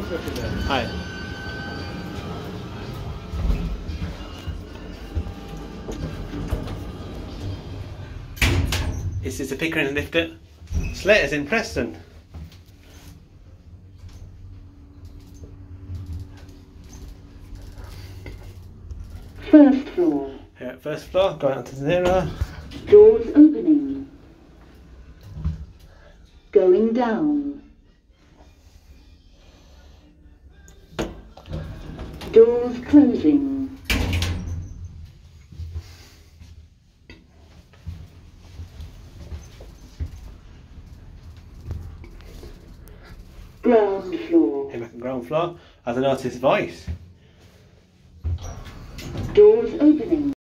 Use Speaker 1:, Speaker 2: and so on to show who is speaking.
Speaker 1: Hi. This is the Pickering lift at Slaters in Preston.
Speaker 2: First floor.
Speaker 1: Here at first floor, going up to 0.
Speaker 2: Doors opening. Going down. Doors closing. Ground floor.
Speaker 1: Here back on ground floor, as an artist's voice.
Speaker 2: Doors opening.